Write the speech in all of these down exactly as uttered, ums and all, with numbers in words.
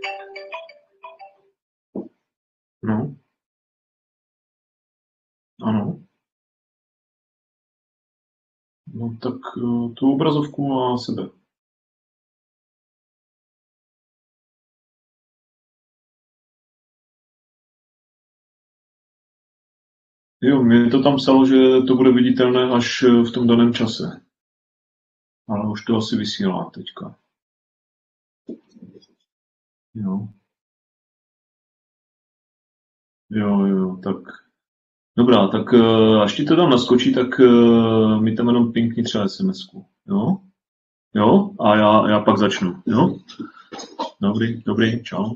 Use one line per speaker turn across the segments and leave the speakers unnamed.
No, ano. No tak eh, tu obrazovku a sebe. Jo, mě to tam psalo, že to bude viditelné až eh, v tom daném čase. Ale už to asi vysílá teďka. Jo, jo, jo, tak dobrá, tak eh, až ti to tam naskočí, tak eh, mi tam jenom pinkni třeba SMSku. Jo? Jo? A já, já pak začnu. Jo? Dobrý, dobrý, čau.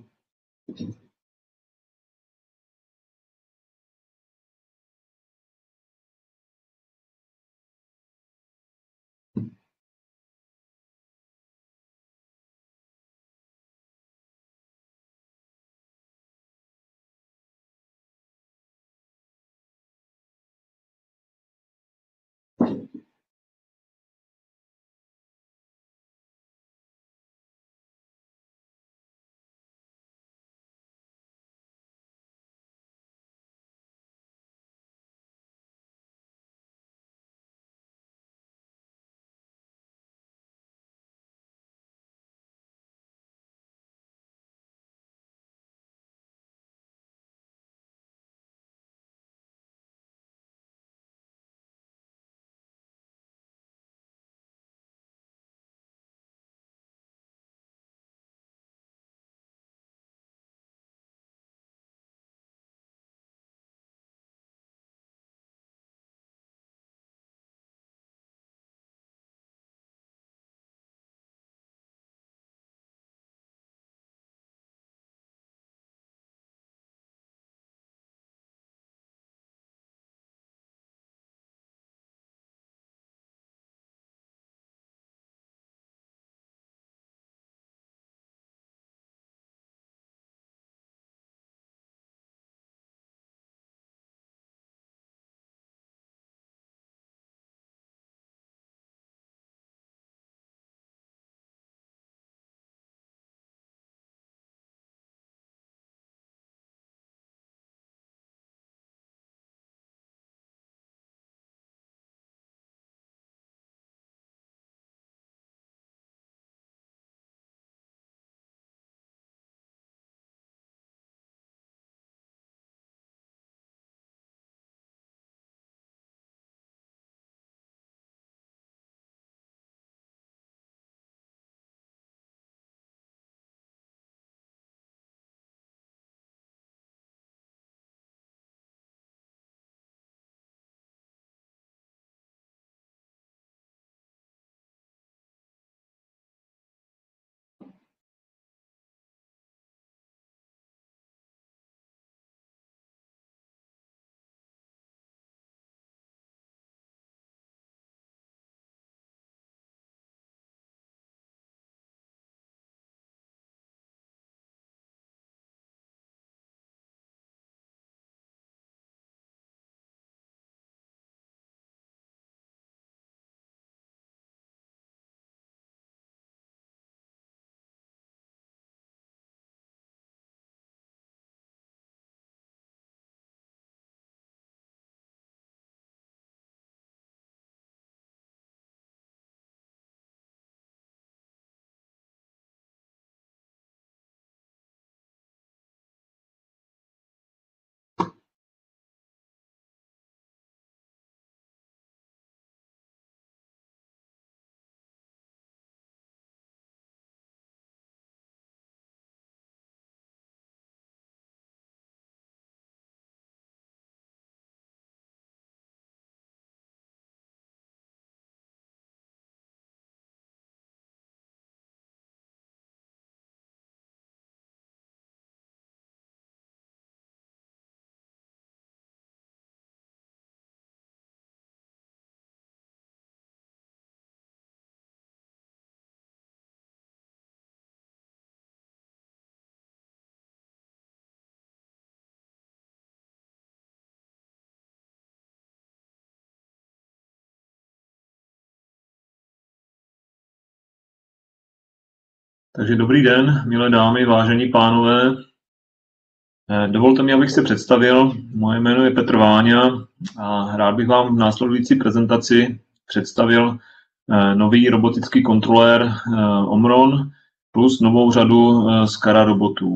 Takže dobrý den, milé dámy, vážení pánové. Dovolte mi, abych se představil. Moje jméno je Petr Váňa a rád bych vám v následující prezentaci představil nový robotický kontrolér Omron plus novou řadu Skara robotů.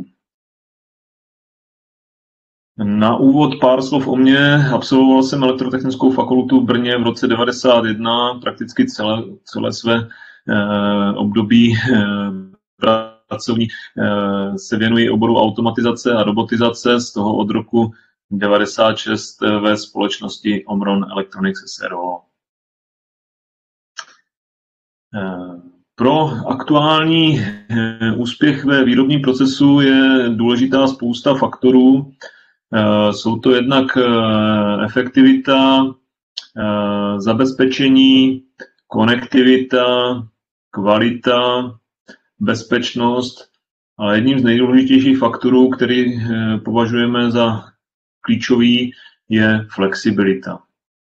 Na úvod pár slov o mně. Absolvoval jsem elektrotechnickou fakultu v Brně v roce devadesát jedna, prakticky celé, celé své eh, období eh, pracovní eh, se věnuji oboru automatizace a robotizace, z toho od roku devadesát šest ve společnosti Omron Electronics S R O. Eh, Pro aktuální eh, úspěch ve výrobním procesu je důležitá spousta faktorů. Jsou to jednak efektivita, zabezpečení, konektivita, kvalita, bezpečnost, ale jedním z nejdůležitějších faktorů, který považujeme za klíčový, je flexibilita.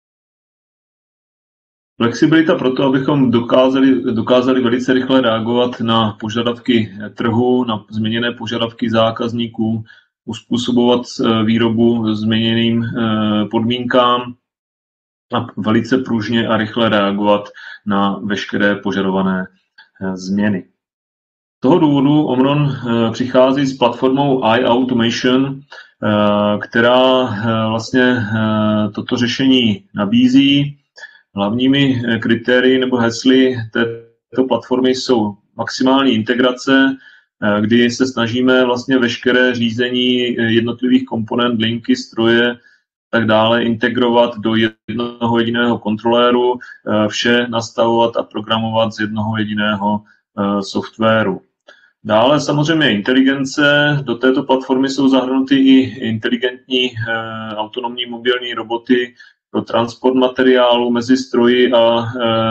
Flexibilita proto, abychom dokázali, dokázali velice rychle reagovat na požadavky trhu, na změněné požadavky zákazníků, uspůsobovat výrobu změněným podmínkám a velice pružně a rychle reagovat na veškeré požadované změny. Z toho důvodu Omron přichází s platformou iAutomation, která vlastně toto řešení nabízí. Hlavními kritérii nebo hesly této platformy jsou maximální integrace, kdy se snažíme vlastně veškeré řízení jednotlivých komponent, linky, stroje tak dále integrovat do jednoho jediného kontroléru, vše nastavovat a programovat z jednoho jediného softwaru. Dále samozřejmě inteligence. Do této platformy jsou zahrnuty i inteligentní autonomní mobilní roboty pro transport materiálu mezi stroji a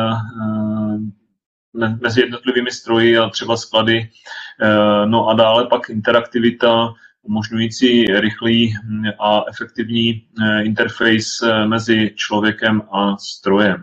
mezi jednotlivými stroji a třeba sklady. No a dále pak interaktivita, umožňující rychlý a efektivní interface mezi člověkem a strojem.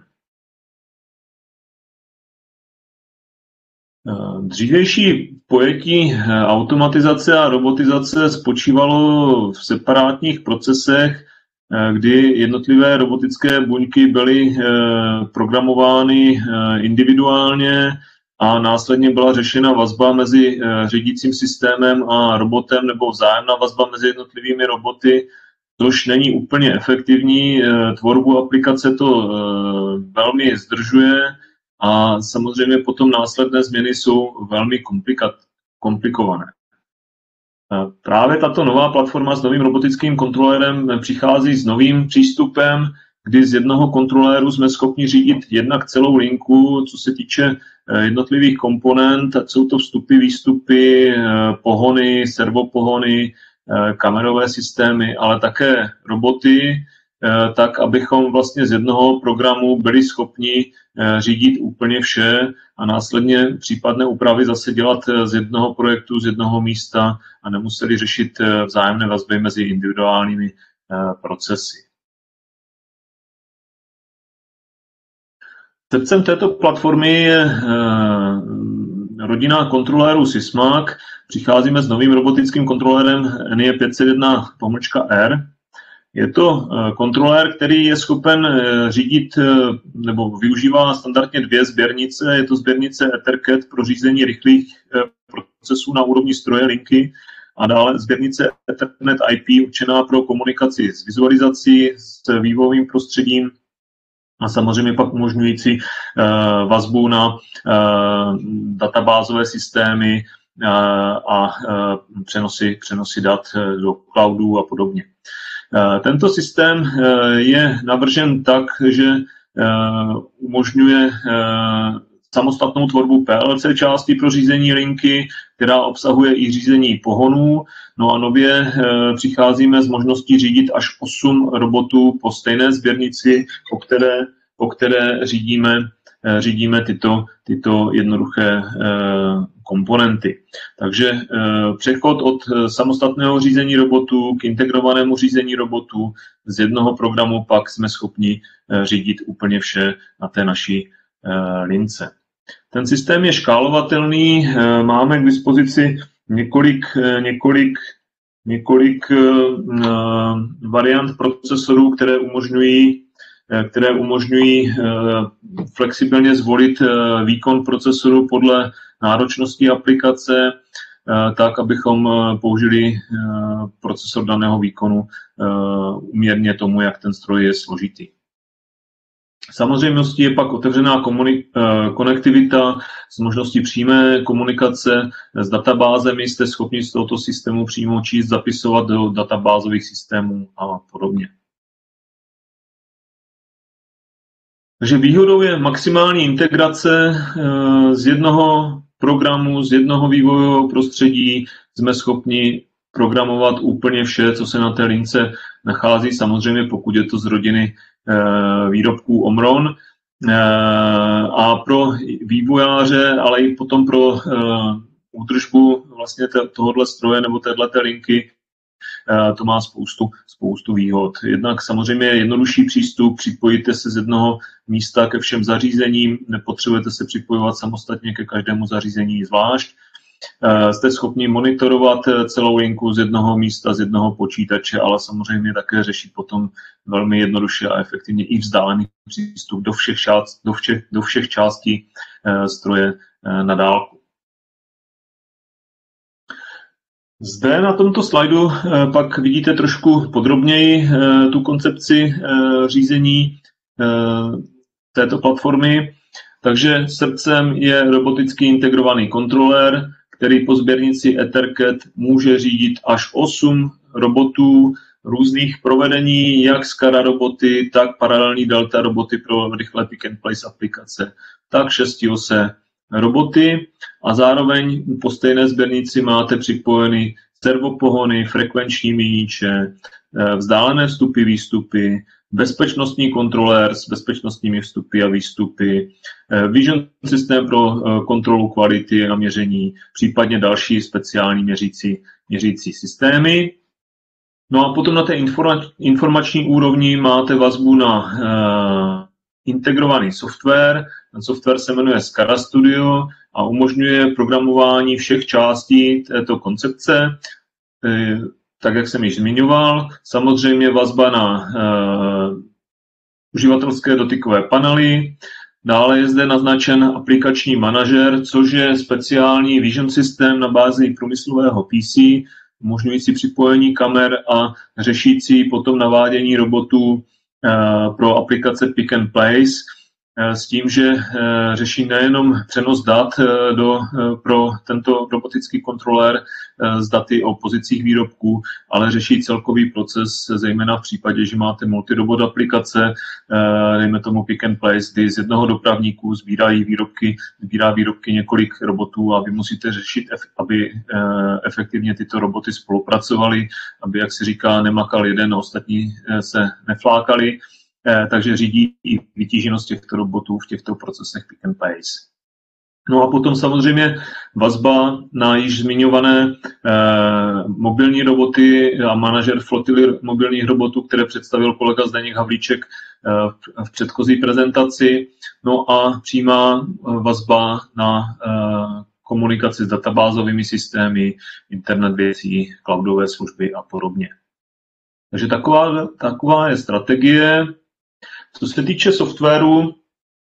Dřívější pojetí automatizace a robotizace spočívalo v separátních procesech, kdy jednotlivé robotické buňky byly programovány individuálně a následně byla řešena vazba mezi řídícím systémem a robotem nebo vzájemná vazba mezi jednotlivými roboty, což není úplně efektivní. Tvorbu aplikace to velmi zdržuje a samozřejmě potom následné změny jsou velmi komplikované. Právě tato nová platforma s novým robotickým kontrolérem přichází s novým přístupem, kdy z jednoho kontroléru jsme schopni řídit jednak celou linku, co se týče jednotlivých komponent, ať jsou to vstupy, výstupy, pohony, servopohony, kamerové systémy, ale také roboty, tak abychom vlastně z jednoho programu byli schopni řídit úplně vše a následně případné úpravy zase dělat z jednoho projektu, z jednoho místa a nemuseli řešit vzájemné vazby mezi individuálními procesy. Srdcem této platformy je rodina kontrolérů Sysmac. Přicházíme s novým robotickým kontrolérem N I E pět set jedna R. Je to kontrolér, který je schopen řídit nebo využívá standardně dvě sběrnice. Je to sběrnice EtherCAT pro řízení rychlých procesů na úrovni stroje linky a dále sběrnice Ethernet I P určená pro komunikaci s vizualizací, s vývojovým prostředím a samozřejmě pak umožňující uh, vazbu na uh, databázové systémy uh, a uh, přenosy, přenosy dat do cloudů a podobně. Uh, tento systém uh, je navržen tak, že uh, umožňuje uh, samostatnou tvorbu P L C části pro řízení linky, která obsahuje i řízení pohonů. No a nově e, přicházíme s možností řídit až osm robotů po stejné sběrnici, po které, po které řídíme, e, řídíme tyto, tyto jednoduché e, komponenty. Takže e, přechod od samostatného řízení robotů k integrovanému řízení robotů z jednoho programu pak jsme schopni e, řídit úplně vše na té naší e, lince. Ten systém je škálovatelný, máme k dispozici několik, několik, několik variant procesorů, které umožňují, které umožňují flexibilně zvolit výkon procesoru podle náročnosti aplikace, tak, abychom použili procesor daného výkonu úměrně tomu, jak ten stroj je složitý. Samozřejmostí je pak otevřená konektivita s možností přímé komunikace s databázemi. Jste schopni z tohoto systému přímo číst, zapisovat do databázových systémů a podobně. Takže výhodou je maximální integrace z jednoho programu, z jednoho vývojového prostředí. Jsme schopni programovat úplně vše, co se na té lince nachází, samozřejmě pokud je to z rodiny výrobků Omron. A pro vývojáře, ale i potom pro údržbu vlastně tohoto stroje nebo této linky to má spoustu, spoustu výhod. Jednak samozřejmě je jednodušší přístup, připojíte se z jednoho místa ke všem zařízením, nepotřebujete se připojovat samostatně ke každému zařízení zvlášť. Jste schopni monitorovat celou linku z jednoho místa, z jednoho počítače, ale samozřejmě také řešit potom velmi jednoduše a efektivně i vzdálený přístup do všech, část, do všech, do všech částí stroje na dálku. Zde na tomto slajdu pak vidíte trošku podrobněji tu koncepci řízení této platformy. Takže srdcem je roboticky integrovaný kontroler, který po sběrnici EtherCAT může řídit až osm robotů různých provedení, jak SCADA roboty, tak paralelní Delta roboty pro rychlé pick and place aplikace, tak šestiose roboty a zároveň po stejné sběrnici máte připojeny servopohony, frekvenční měniče, vzdálené vstupy, výstupy, bezpečnostní kontrolér s bezpečnostními vstupy a výstupy, vision systém pro kontrolu kvality a měření, případně další speciální měřící, měřící systémy. No a potom na té informační úrovni máte vazbu na uh, integrovaný software. Ten software se jmenuje SCADA Studio a umožňuje programování všech částí této koncepce. Uh, tak, jak jsem již zmiňoval, samozřejmě vazba na uh, uživatelské dotykové panely. Dále je zde naznačen aplikační manažer, což je speciální vision systém na bázi průmyslového P C, umožňující připojení kamer a řešící potom navádění robotů uh, pro aplikace Pick and Place, s tím, že řeší nejenom přenos dat do, pro tento robotický kontrolér s daty o pozicích výrobků, ale řeší celkový proces, zejména v případě, že máte multirobot aplikace, dejme tomu Pick and Place, kdy z jednoho dopravníku sbírají výrobky, sbírá výrobky několik robotů a vy musíte řešit, aby efektivně tyto roboty spolupracovaly, aby, jak se říká, nemakal jeden a ostatní se neflákali. Takže řídí i vytíženost těchto robotů v těchto procesech Pick and Place. No a potom samozřejmě vazba na již zmiňované eh, mobilní roboty a manažer flotily mobilních robotů, které představil kolega Zdeněk Havlíček eh, v předchozí prezentaci. No a přímá vazba na eh, komunikaci s databázovými systémy, internet věcí, cloudové služby a podobně. Takže taková, taková je strategie. Co se týče softwaru,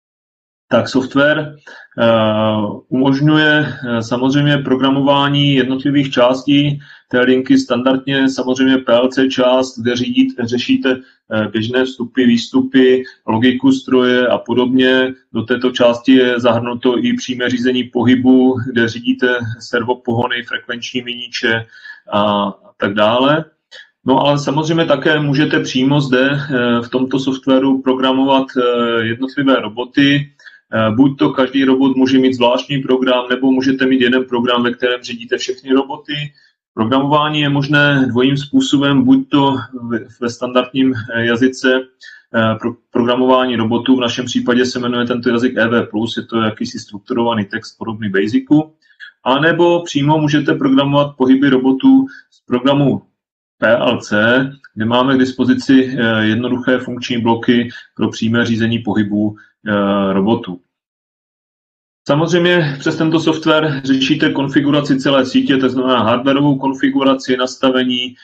tak software uh, umožňuje uh, samozřejmě programování jednotlivých částí té linky, standardně samozřejmě P L C část, kde řídíte, řešíte uh, běžné vstupy, výstupy, logiku stroje a podobně. Do této části je zahrnuto i přímé řízení pohybu, kde řídíte servopohony, frekvenční měniče a, a tak dále. No ale samozřejmě také můžete přímo zde v tomto softwaru programovat jednotlivé roboty. Buď to každý robot může mít zvláštní program, nebo můžete mít jeden program, ve kterém řídíte všechny roboty. Programování je možné dvojím způsobem, buď to ve standardním jazyce pro programování robotů, v našem případě se jmenuje tento jazyk E V plus, je to jakýsi strukturovaný text podobný Basicu, anebo přímo můžete programovat pohyby robotů z programu P L C, kde máme k dispozici jednoduché funkční bloky pro přímé řízení pohybů robotů. Samozřejmě přes tento software řešíte konfiguraci celé sítě, to znamená hardwarovou konfiguraci, nastavení,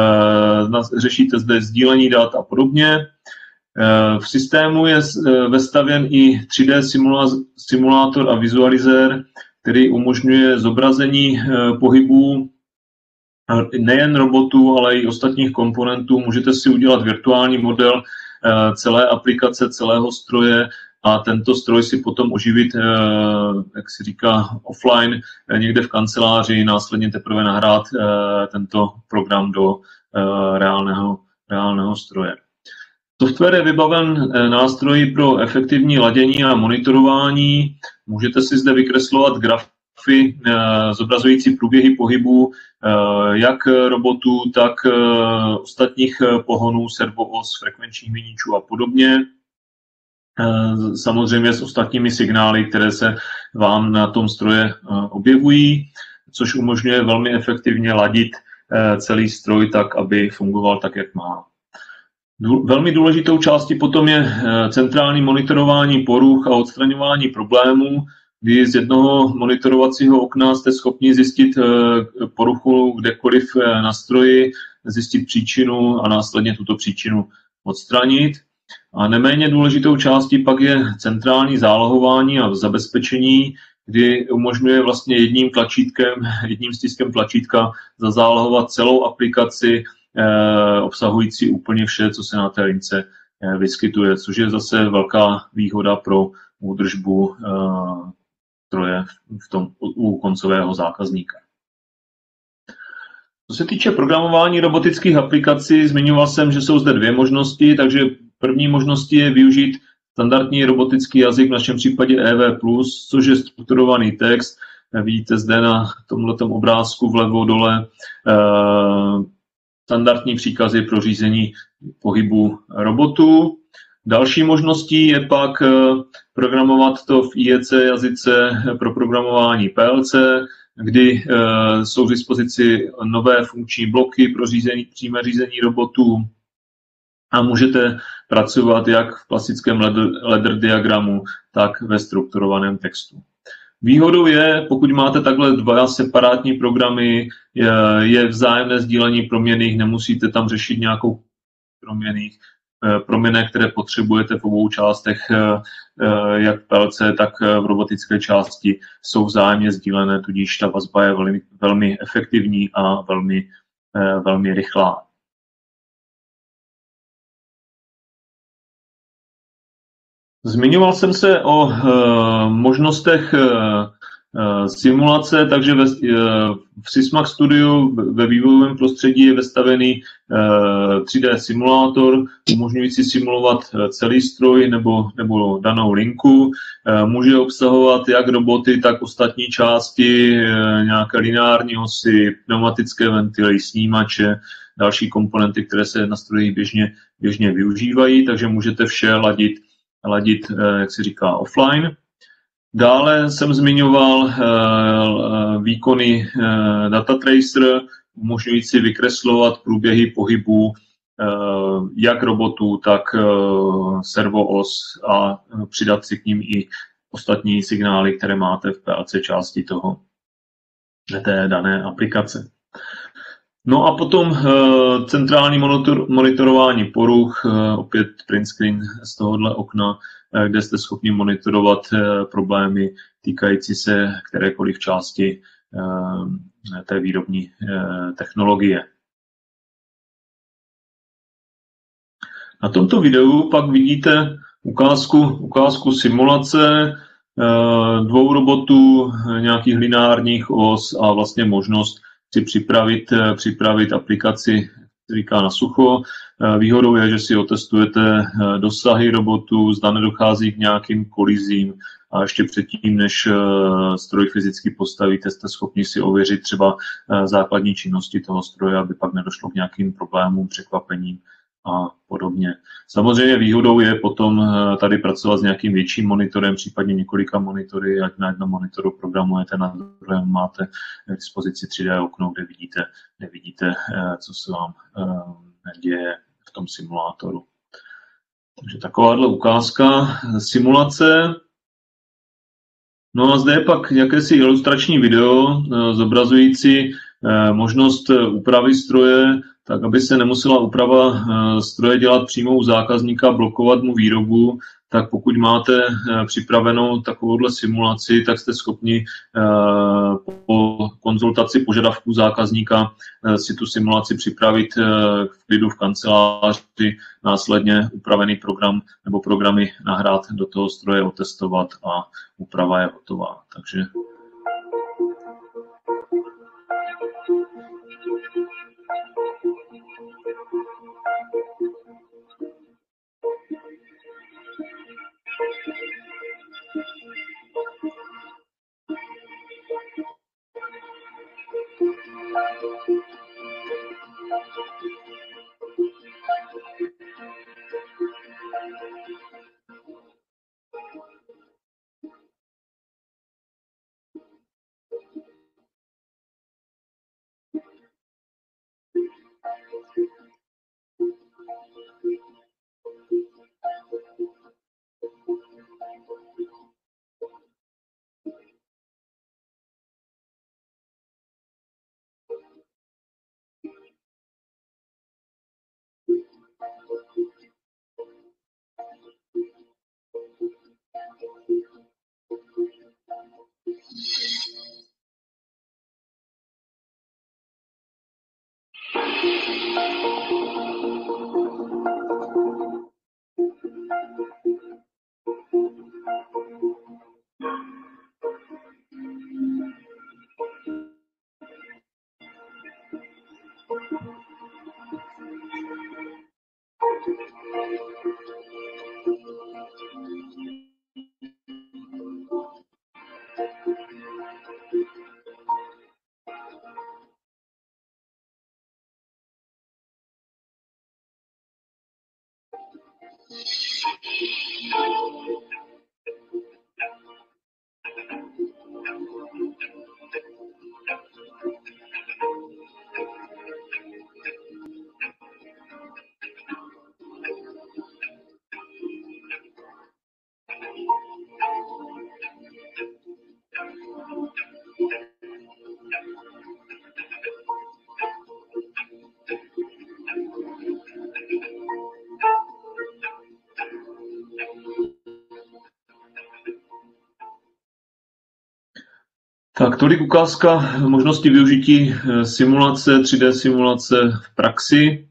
řešíte zde sdílení dat a podobně. V systému je vestavěn i tři dé simulátor a vizualizér, který umožňuje zobrazení pohybů nejen robotů, ale i ostatních komponentů. Můžete si udělat virtuální model celé aplikace, celého stroje a tento stroj si potom oživit, jak se říká, offline, někde v kanceláři, následně teprve nahrát tento program do reálného, reálného stroje. Software je vybaven nástroji pro efektivní ladění a monitorování. Můžete si zde vykreslovat grafy zobrazující průběhy pohybů jak robotů, tak ostatních pohonů, servoos, frekvenčních měničů a podobně. Samozřejmě s ostatními signály, které se vám na tom stroje objevují, což umožňuje velmi efektivně ladit celý stroj tak, aby fungoval tak, jak má. Velmi důležitou částí potom je centrální monitorování poruch a odstraňování problémů, kdy z jednoho monitorovacího okna jste schopni zjistit poruchu kdekoliv na stroji, zjistit příčinu a následně tuto příčinu odstranit. A neméně důležitou částí pak je centrální zálohování a zabezpečení, kdy umožňuje vlastně jedním tlačítkem, jedním stiskem tlačítka zazálohovat celou aplikaci eh, obsahující úplně vše, co se na té lince eh, vyskytuje, což je zase velká výhoda pro údržbu eh, stroje v tom, u koncového zákazníka. Co se týče programování robotických aplikací, zmiňoval jsem, že jsou zde dvě možnosti, takže první možností je využít standardní robotický jazyk, v našem případě E V plus, což je strukturovaný text. Vidíte zde na tomto obrázku vlevo dole standardní příkazy pro řízení pohybu robotů. Další možností je pak programovat to v I E C jazyce pro programování P L C, kdy jsou k dispozici nové funkční bloky pro řízení, přímé řízení robotů a můžete pracovat jak v klasickém ladder, ladder diagramu, tak ve strukturovaném textu. Výhodou je, pokud máte takhle dva separátní programy, je, je vzájemné sdílení proměnných, nemusíte tam řešit nějakou proměnných, proměny, které potřebujete v obou částech, jak v P L C, tak v robotické části, jsou vzájemně sdílené, tudíž ta vazba je velmi, velmi efektivní a velmi, velmi rychlá. Zmiňoval jsem se o možnostech simulace, takže ve, v Sysmax Studiu ve vývojovém prostředí je vestavený tři dé simulátor, umožňující simulovat celý stroj nebo, nebo danou linku. Může obsahovat jak roboty, tak ostatní části, nějaké lineární osy, pneumatické ventily, snímače, další komponenty, které se na stroji běžně, běžně využívají, takže můžete vše ladit, ladit, jak se říká, offline. Dále jsem zmiňoval výkony DataTracer, umožňující vykreslovat průběhy pohybů jak robotů, tak servoos a přidat si k ním i ostatní signály, které máte v P L C části toho, té dané aplikace. No a potom centrální monitor, monitorování poruch, opět print screen z tohohle okna, kde jste schopni monitorovat problémy týkající se kterékoliv části té výrobní technologie. Na tomto videu pak vidíte ukázku, ukázku simulace dvou robotů, nějakých lineárních os a vlastně možnost si připravit, připravit aplikaci, říká na sucho. Výhodou je, že si otestujete dosahy robotů, zda nedochází k nějakým kolizím a ještě předtím, než stroj fyzicky postavíte, jste schopni si ověřit třeba základní činnosti toho stroje, aby pak nedošlo k nějakým problémům, překvapením a podobně. Samozřejmě výhodou je potom tady pracovat s nějakým větším monitorem, případně několika monitory, ať na jednom monitoru programujete, na druhém máte k dispozici tři dé okno, kde vidíte, kde vidíte, co se vám děje v tom simulátoru. Takže takováhle ukázka simulace. No a zde je pak jakési ilustrační video zobrazující možnost úpravy stroje, tak aby se nemusela úprava stroje dělat přímo u zákazníka, blokovat mu výrobu, tak pokud máte připravenou takovouhle simulaci, tak jste schopni po konzultaci požadavků zákazníka si tu simulaci připravit v klidu v kanceláři, následně upravený program nebo programy nahrát do toho stroje, otestovat a úprava je hotová. Takže tak tolik ukázka možnosti využití simulace, tři dé simulace v praxi.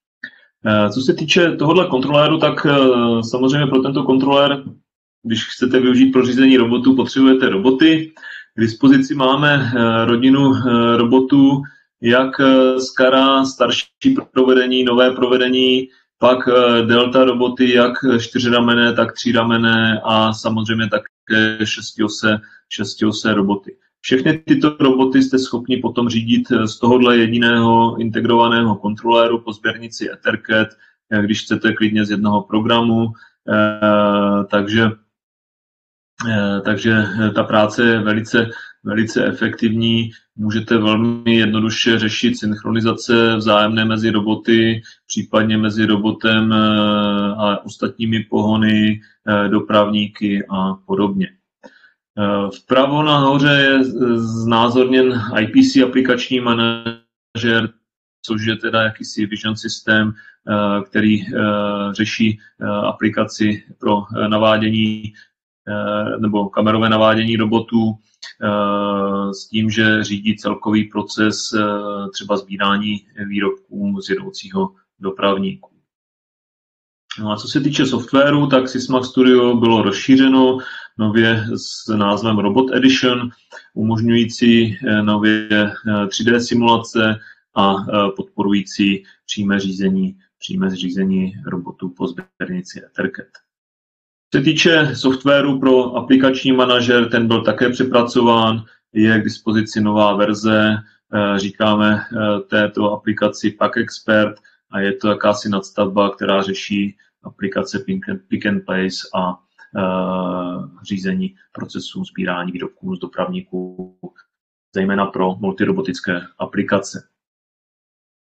Co se týče tohohle kontroléru, tak samozřejmě pro tento kontrolér, když chcete využít pro řízení robotů, potřebujete roboty. K dispozici máme rodinu robotů, jak Skara, starší provedení, nové provedení, pak Delta roboty, jak čtyřramenné, tak tříramenné a samozřejmě také šestiose, šestiose roboty. Všechny tyto roboty jste schopni potom řídit z tohohle jediného integrovaného kontroléru po sběrnici EtherCAT, když chcete klidně z jednoho programu. Takže, takže ta práce je velice, velice efektivní. Můžete velmi jednoduše řešit synchronizace vzájemné mezi roboty, případně mezi robotem a ostatními pohony, dopravníky a podobně. Vpravo nahoře je znázorněn I P C aplikační manažer, což je teda jakýsi vision systém, který řeší aplikaci pro navádění nebo kamerové navádění robotů s tím, že řídí celkový proces třeba sbírání výrobků z jedoucího dopravníku. No a co se týče softwaru, tak Sysmax Studio bylo rozšířeno nově s názvem Robot Edition, umožňující nově tři dé simulace a podporující přímé řízení, přímé řízení robotů po sběrnici EtherCAT. Co se týče softwaru pro aplikační manažer, ten byl také přepracován, je k dispozici nová verze, říkáme této aplikaci Pack Expert a je to jakási nadstavba, která řeší aplikace Pick and Place a řízení procesů sbírání výrobků z dopravníků, zejména pro multirobotické aplikace.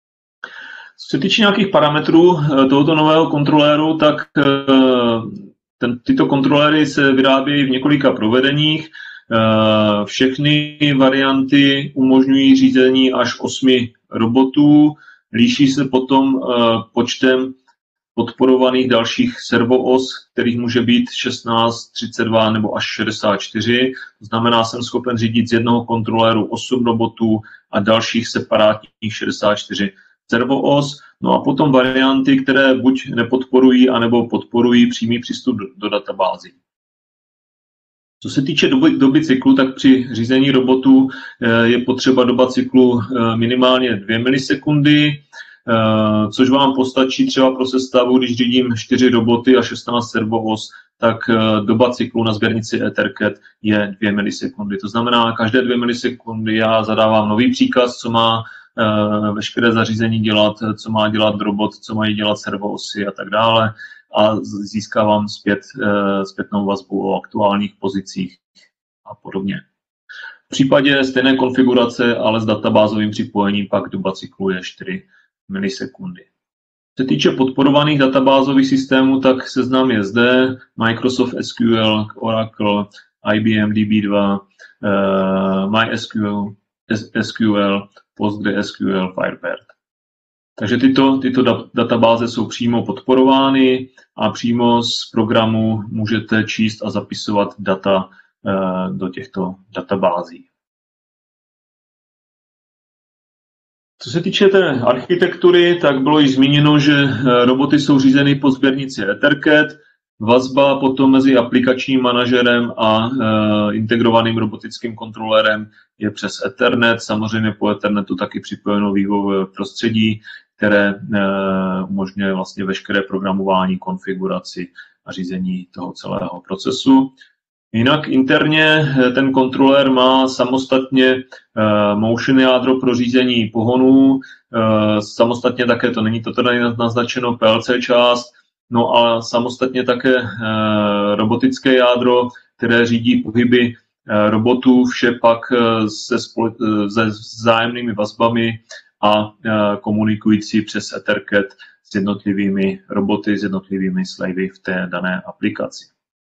Co se týče nějakých parametrů tohoto nového kontroléru, tak ten, tyto kontrolery se vyrábějí v několika provedeních. Všechny varianty umožňují řízení až osmi robotů, liší se potom počtem podporovaných dalších servoos, kterých může být šestnáct, třicet dva nebo až šedesát čtyři. To znamená, jsem schopen řídit z jednoho kontroléru osm robotů a dalších separátních šedesát čtyři servoos. No a potom varianty, které buď nepodporují, anebo podporují přímý přístup do, do databází. Co se týče doby, doby cyklu, tak při řízení robotů je potřeba doba cyklu minimálně dvě milisekundy, což vám postačí třeba pro sestavu, když řídím čtyři roboty a šestnáct servoos, tak doba cyklu na sběrnici Ethercat je dvě milisekundy. To znamená, každé dvě milisekundy já zadávám nový příkaz, co má veškeré zařízení dělat, co má dělat robot, co mají dělat servoosy a tak dále. A získávám zpět, zpětnou vazbu o aktuálních pozicích a podobně. V případě stejné konfigurace, ale s databázovým připojením, pak doba cyklu je čtyři milisekundy. Co se týče podporovaných databázových systémů, tak seznam je zde. Microsoft S Q L, Oracle, I B M D B dva, MySQL, S Q L, PostgreSQL, Firebird. Takže tyto, tyto databáze jsou přímo podporovány a přímo z programu můžete číst a zapisovat data do těchto databází. Co se týče té architektury, tak bylo již zmíněno, že roboty jsou řízeny po sběrnici Ethercat. Vazba potom mezi aplikačním manažerem a e, integrovaným robotickým kontrolérem je přes Ethernet. Samozřejmě po Ethernetu taky připojeno vývojové prostředí, které e, umožňuje vlastně veškeré programování, konfiguraci a řízení toho celého procesu. Jinak interně ten kontrolér má samostatně e, motion jádro pro řízení pohonů, e, samostatně také, to není to tady naznačeno, P L C část, no a samostatně také e, robotické jádro, které řídí pohyby e, robotů, vše pak e, se, spole, e, se vzájemnými vazbami a e, komunikující přes Ethercat s jednotlivými roboty, s jednotlivými slavy v té dané aplikaci.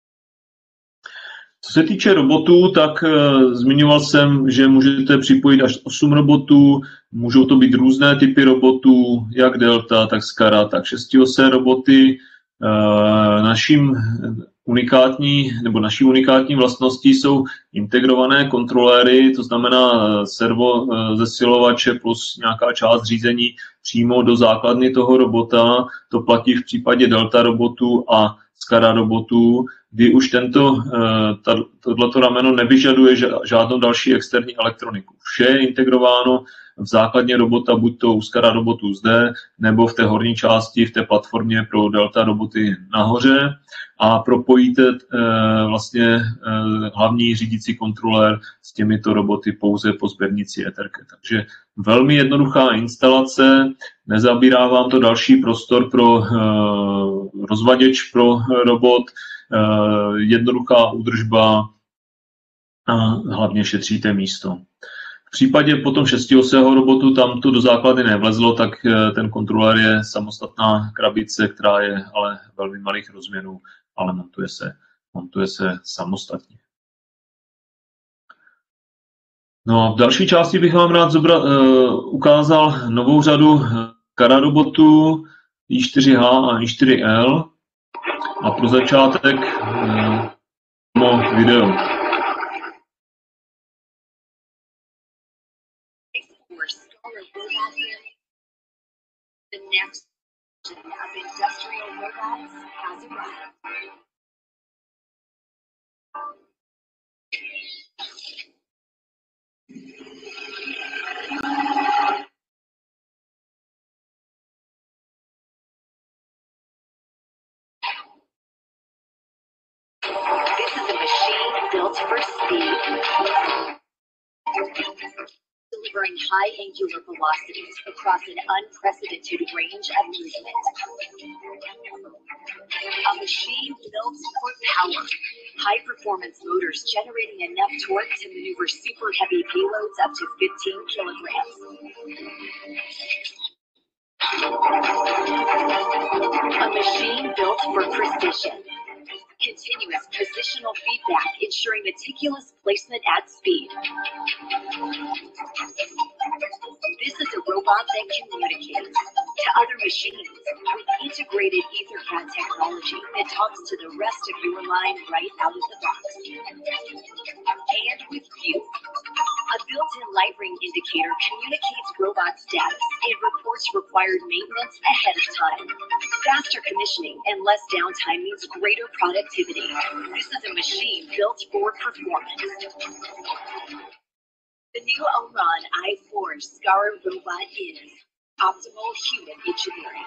Co se týče robotů, tak e, zmiňoval jsem, že můžete připojit až osm robotů, můžou to být různé typy robotů, jak Delta, tak Skara, tak šestiosé roboty. E, naším unikátní, nebo naší unikátní vlastností jsou integrované kontroléry, to znamená servo zesilovače plus nějaká část řízení přímo do základny toho robota. To platí v případě Delta robotů a Skara robotů, kdy už tento, tohleto rameno nevyžaduje žádnou další externí elektroniku. Vše je integrováno v základně robota, buď to u Skara robotů zde, nebo v té horní části, v té platformě pro Delta roboty nahoře a propojíte vlastně hlavní řídící kontrolér s těmito roboty pouze po sběrnici Ethercat. Takže velmi jednoduchá instalace, nezabírá vám to další prostor pro rozvaděč pro robot, jednoduchá údržba a hlavně šetříte místo. V případě potom šestiosého robotu tam to do základy nevlezlo, tak ten kontroler je samostatná krabice, která je ale velmi malých rozměrů, ale montuje se, montuje se samostatně. No a v další části bych vám rád zobra, uh, ukázal novou řadu Skara robotů I čtyři H a I čtyři L. A pro začátek uh, video.
The next generation of industrial robots has arrived. This is a machine built for speed, delivering high angular velocities across an unprecedented range of movement. A machine built for power. High-performance motors generating enough torque to maneuver super heavy payloads up to fifteen kilograms. A machine built for precision. positional feedback, ensuring meticulous placement at speed. This is a robot that communicates to other machines with integrated EtherCAT technology that talks to the rest of your line right out of the box. And with View, a built-in light ring indicator communicates robot status and reports required maintenance ahead of time. Faster commissioning and less downtime means greater productivity. This is a machine built for performance. The new Omron i four SCARA robot is optimal human engineering.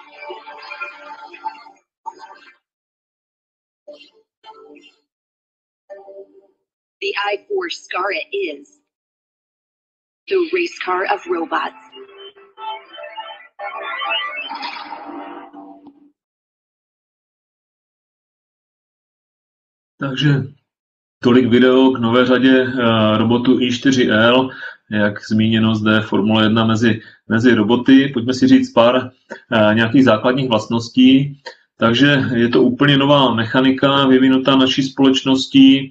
The i four SCARA is the race car of robots.
Takže tolik video k nové řadě uh, robotu i čtyři el, jak zmíněno zde Formule jedna mezi, mezi roboty. Pojďme si říct pár uh, nějakých základních vlastností. Takže je to úplně nová mechanika vyvinutá naší společností.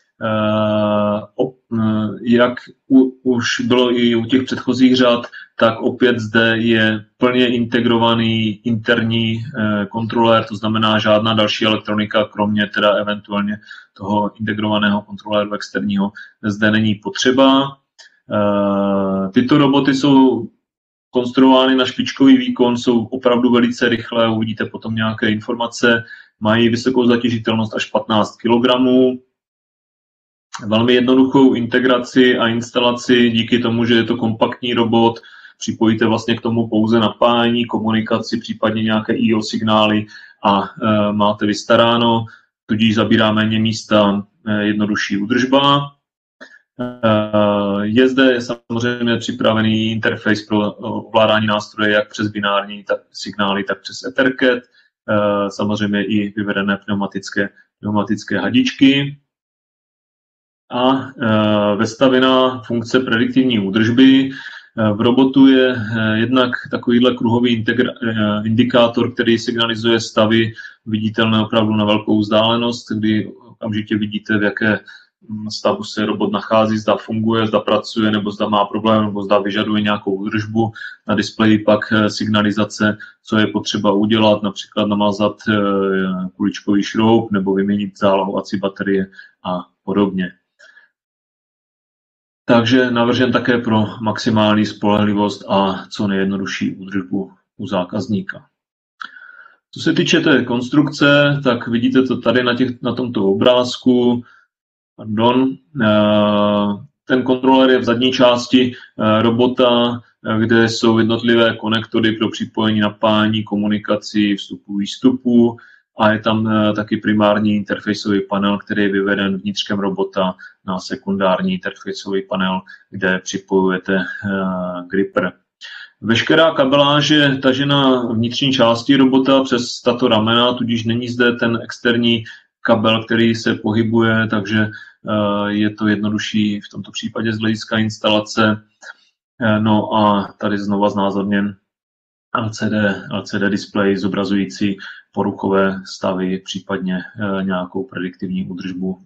Jak už bylo i u těch předchozích řad, tak opět zde je plně integrovaný interní kontrolér, to znamená žádná další elektronika, kromě teda eventuálně toho integrovaného kontroléru externího, zde není potřeba. Tyto roboty jsou konstruovány na špičkový výkon, jsou opravdu velice rychlé, uvidíte potom nějaké informace, mají vysokou zatěžitelnost až patnáct kilogramů, velmi jednoduchou integraci a instalaci díky tomu, že je to kompaktní robot, připojíte vlastně k tomu pouze napájení, komunikaci, případně nějaké í ó signály a e, máte vystaráno, tudíž zabírá méně místa, e, jednodušší údržba. Je zde samozřejmě připravený interface pro ovládání nástroje jak přes binární tak signály, tak přes EtherCAT, samozřejmě i vyvedené pneumatické, pneumatické hadičky a vestavěná funkce prediktivní údržby. V robotu je jednak takovýhle kruhový indikátor, který signalizuje stavy viditelné opravdu na velkou vzdálenost, kdy okamžitě vidíte, v jaké stavu se robot nachází, zda funguje, zda pracuje, nebo zda má problém, nebo zda vyžaduje nějakou údržbu. Na displeji pak signalizace, co je potřeba udělat, například namazat kuličkový šroub nebo vyměnit zálohovací baterie a podobně. Takže navržen také pro maximální spolehlivost a co nejjednodušší údržbu u zákazníka. Co se týče té konstrukce, tak vidíte to tady na, těch, na tomto obrázku. Pardon. Ten kontroler je v zadní části robota, kde jsou jednotlivé konektory pro připojení, napájení, komunikaci, vstupu, výstupu a je tam taky primární interfaceový panel, který je vyveden vnitřkem robota na sekundární interfaceový panel, kde připojujete gripper. Veškerá kabeláž je tažena vnitřní části robota přes tato ramena, tudíž není zde ten externí kabel, který se pohybuje, takže je to jednodušší v tomto případě z hlediska instalace. No a tady znova znázorněn el cé dé, el cé dé display zobrazující poruchové stavy, případně nějakou prediktivní údržbu.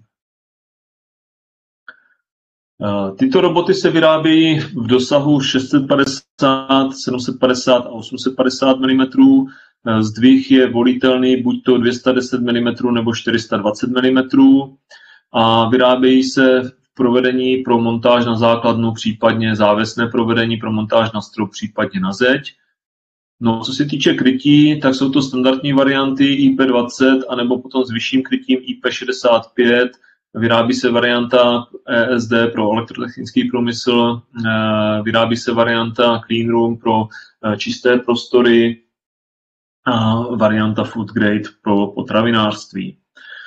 Tyto roboty se vyrábějí v dosahu šest set padesát, sedm set padesát a osm set padesát milimetrů. Zdvih je volitelný buď to dvě stě deset milimetrů nebo čtyři sta dvacet milimetrů a vyrábějí se v provedení pro montáž na základnu, případně závesné provedení pro montáž na strop, případně na zeď. No, co se týče krytí, tak jsou to standardní varianty í pé dvacet anebo potom s vyšším krytím í pé šedesát pět. Vyrábí se varianta é es dé pro elektrotechnický průmysl, vyrábí se varianta Clean Room pro čisté prostory a varianta Food Grade pro potravinářství.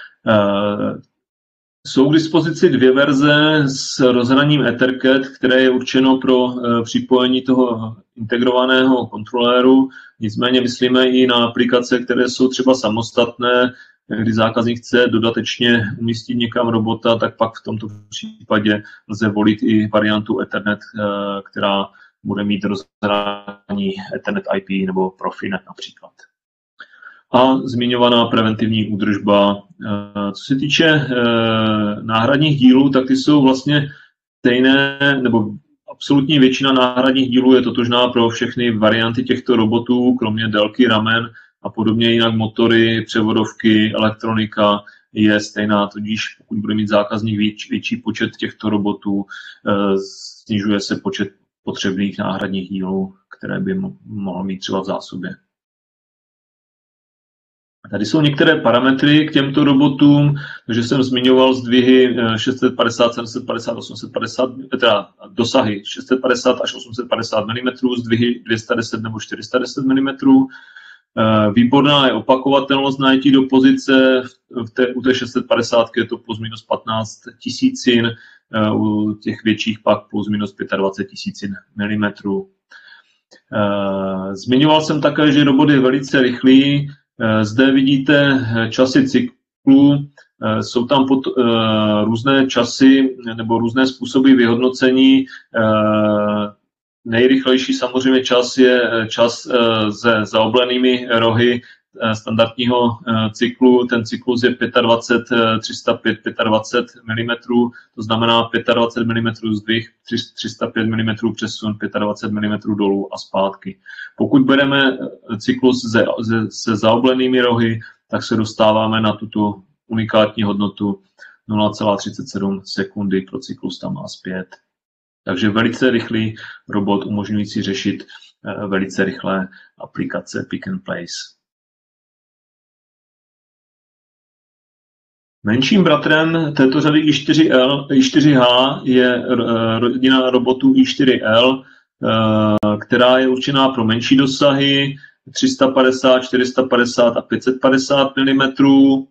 Jsou k dispozici dvě verze s rozhraním EtherCAT, které je určeno pro připojení toho integrovaného kontroléru. Nicméně myslíme i na aplikace, které jsou třeba samostatné, kdy zákazník chce dodatečně umístit někam robota, tak pak v tomto případě lze volit i variantu Ethernet, která bude mít rozhraní Ethernet í pé nebo Profinet například. a zmiňovaná preventivní údržba. Co se týče náhradních dílů, tak ty jsou vlastně stejné, nebo absolutní většina náhradních dílů je totožná pro všechny varianty těchto robotů, kromě délky ramen a podobně, jinak motory, převodovky, elektronika je stejná, tudíž pokud bude mít zákazník větší, větší počet těchto robotů, snižuje se počet potřebných náhradních dílů, které by mohl mít třeba v zásobě. Tady jsou některé parametry k těmto robotům, takže jsem zmiňoval zdvihy šest set padesát, sedm set padesát, osm set padesát, teda dosahy šest set padesát až osm set padesát milimetrů, zdvihy dvě stě deset nebo čtyři sta deset milimetrů. Výborná je opakovatelnost najetí do pozice, v té, u té šest set padesát je to plus minus patnáct tisícin, u těch větších pak plus minus dvacet pět tisícin milimetrů. Zmiňoval jsem také, že robot je velice rychlý. Zde vidíte časy cyklu, jsou tam pod, různé časy nebo různé způsoby vyhodnocení. Nejrychlejší samozřejmě čas je čas se zaoblenými rohy standardního cyklu. Ten cyklus je dvacet pět, tři sta pět, dvacet pět milimetrů, to znamená dvacet pět milimetrů zdvih, tři sta pět milimetrů přesun, dvacet pět milimetrů dolů a zpátky. Pokud bereme cyklus se, se, se zaoblenými rohy, tak se dostáváme na tuto unikátní hodnotu nula celá třicet sedm sekundy pro cyklus tam a zpět. Takže velice rychlý robot umožňující řešit velice rychlé aplikace pick and place. Menším bratrem této řady i čtyři L, i čtyři H je rodina robotů i čtyři L, která je určená pro menší dosahy tři sta padesát, čtyři sta padesát a pět set padesát milimetrů.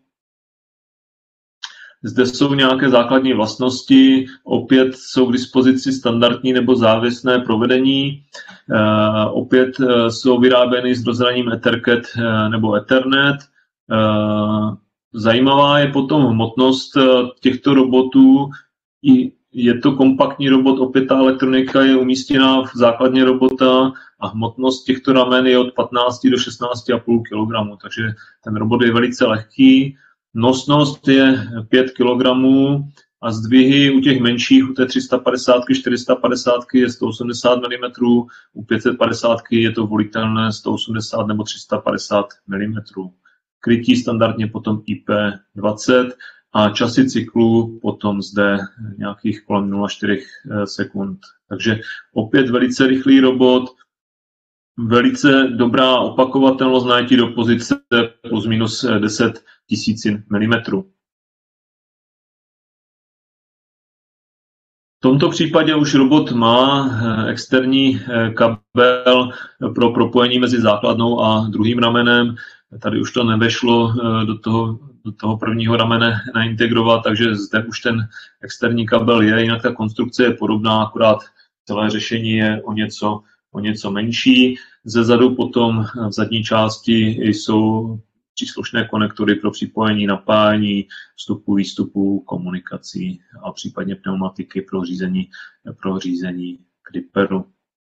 Zde jsou nějaké základní vlastnosti, opět jsou k dispozici standardní nebo závěsné provedení, opět jsou vyráběny s rozhraním Ethercat nebo Ethernet. Zajímavá je potom hmotnost těchto robotů. Je to kompaktní robot, opět ta elektronika je umístěná v základně robota a hmotnost těchto ramen je od patnácti do šestnácti celá pět kilogramů, takže ten robot je velice lehký. Nosnost je pět kilogramů a zdvihy u těch menších, u té tři sta padesát, čtyři sta padesát je sto osmdesát milimetrů, u pět set padesát je to volitelné sto osmdesát nebo tři sta padesát milimetrů. Krytí standardně potom I P dvacet a časy cyklu potom zde nějakých kolem nula celá čtyři sekund. Takže opět velice rychlý robot, velice dobrá opakovatelnost najetí do pozice plus minus deset tisícin milimetrů. V tomto případě už robot má externí kabel pro propojení mezi základnou a druhým ramenem. Tady už to nevešlo do toho, do toho prvního ramene naintegrovat, takže zde už ten externí kabel je, jinak ta konstrukce je podobná, akorát celé řešení je o něco, o něco menší. Ze zadu potom v zadní části jsou příslušné konektory pro připojení, napájení, vstupu, výstupu, komunikací a případně pneumatiky pro řízení, pro řízení Clipperu.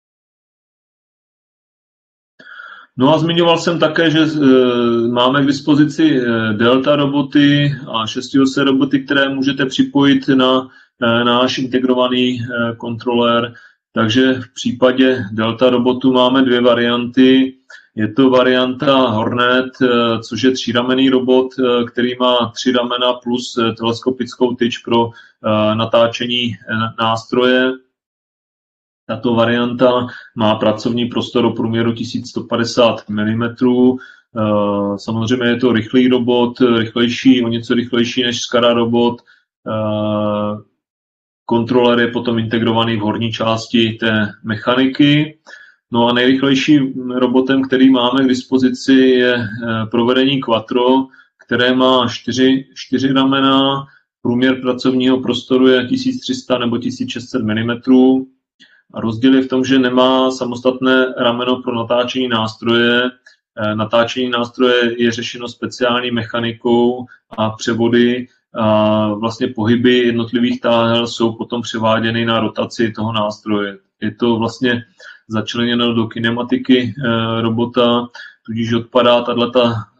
No a zmiňoval jsem také, že máme k dispozici Delta roboty a šestiosé roboty, které můžete připojit na náš integrovaný kontroler. Takže v případě Delta robotu máme dvě varianty. Je to varianta Hornet, což je tříramenný robot, který má tři ramena plus teleskopickou tyč pro natáčení nástroje. Tato varianta má pracovní prostor o průměru tisíc sto padesát milimetrů. Samozřejmě je to rychlý robot, rychlejší, o něco rychlejší než Skara robot. Kontroler je potom integrovaný v horní části té mechaniky. No a nejrychlejším robotem, který máme k dispozici, je provedení Quattro, které má čtyři, čtyři ramena. Průměr pracovního prostoru je tisíc tři sta nebo tisíc šest set milimetrů. A rozdíl je v tom, že nemá samostatné rameno pro natáčení nástroje. Natáčení nástroje je řešeno speciální mechanikou a převody. A vlastně pohyby jednotlivých táhel jsou potom převáděny na rotaci toho nástroje. Je to vlastně začleněno do kinematiky robota, tudíž odpadá tato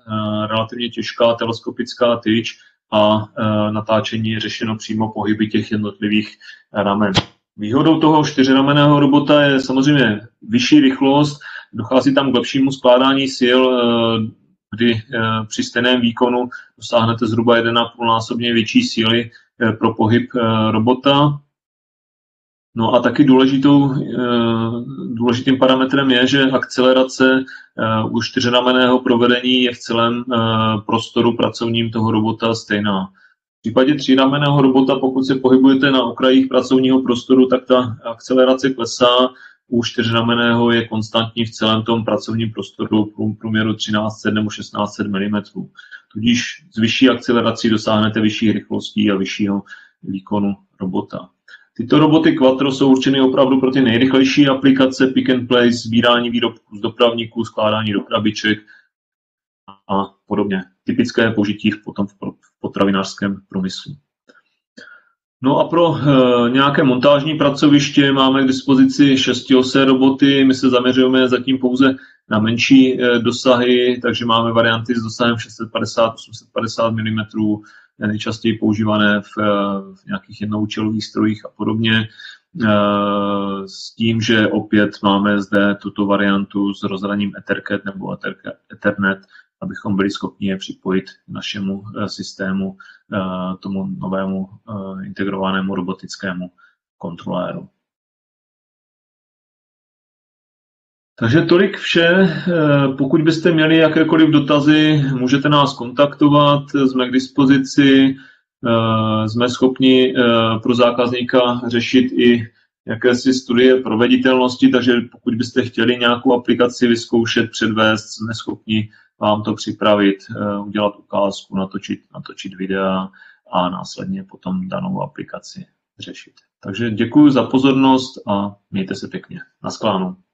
relativně těžká teleskopická tyč a natáčení je řešeno přímo pohyby těch jednotlivých ramen. Výhodou toho čtyřramenného robota je samozřejmě vyšší rychlost, dochází tam k lepšímu skládání sil, kdy při stejném výkonu dosáhnete zhruba jedna a půl násobně větší síly pro pohyb robota. No a taky důležitou, důležitým parametrem je, že akcelerace u čtyřramenného provedení je v celém prostoru pracovním toho robota stejná. V případě tříramenného robota, pokud se pohybujete na okrajích pracovního prostoru, tak ta akcelerace klesá, u čtyřramenného je konstantní v celém tom pracovním prostoru v průměru třináct set nebo šestnáct set milimetrů. Tudíž s vyšší akcelerací dosáhnete vyšší rychlostí a vyššího výkonu robota. Tyto roboty Quattro jsou určeny opravdu pro ty nejrychlejší aplikace, pick and place, sbírání výrobků z dopravníků, skládání do krabiček a podobně. Typické použití potom v potravinářském průmyslu. No a pro e, nějaké montážní pracoviště máme k dispozici šestiosé roboty. My se zaměřujeme zatím pouze na menší e, dosahy, takže máme varianty s dosahem šest set padesát až osm set padesát milimetrů, nejčastěji používané v, v nějakých jednoúčelových strojích a podobně. E, s tím, že opět máme zde tuto variantu s rozhraním Ethercat nebo Ethernet, abychom byli schopni je připojit k našemu systému, tomu novému integrovanému robotickému kontroléru. Takže tolik vše. Pokud byste měli jakékoliv dotazy, můžete nás kontaktovat, jsme k dispozici, jsme schopni pro zákazníka řešit i jakési studie proveditelnosti, takže pokud byste chtěli nějakou aplikaci vyzkoušet, předvést, jsme schopni vám to připravit, udělat ukázku, natočit, natočit videa a následně potom danou aplikaci řešit. Takže děkuji za pozornost a mějte se pěkně. Naschledanou.